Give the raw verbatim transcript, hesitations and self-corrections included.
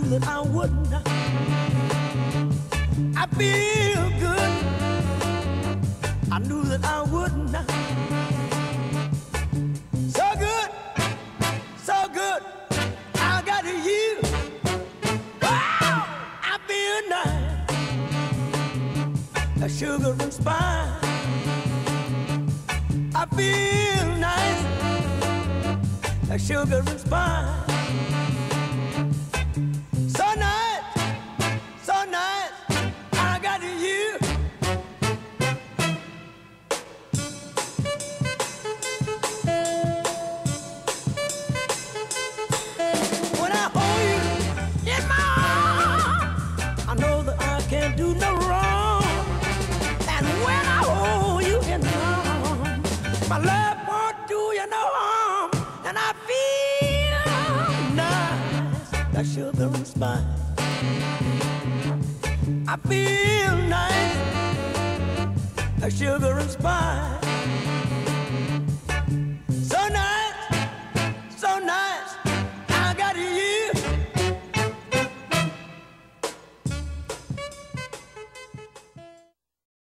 that I wouldn't. I feel good. I knew that I wouldn't. So good, so good. I got you. Wow, I feel nice. A sugar and spice. I feel nice. A sugar and spice. So nice, so nice. I got you. When I hold you in my arms, I know that I can't do no wrong. And when I hold you in my arms, my love won't do you no harm. And I feel nice, like sugar and spice. I feel nice, like sugar and spice. So nice, so nice, I got you.